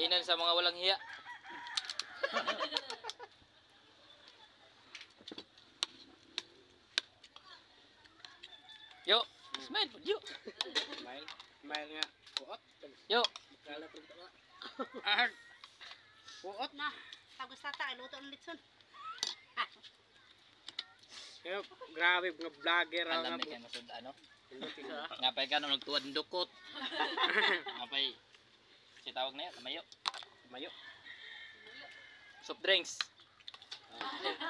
Kainan sa mga walang hiya. Yo, smile po, yo. Smile nga. Puot. Yo. Kala ko na. Puot na. Tapos tata, luto ng litson. Yo, grabe mga vlogger Alam ni kay masud ano? Ngapay ka nung nagtuwad ng dukot. Ngapay si tawag na yan, kamayo. Mayo. Soft drinks.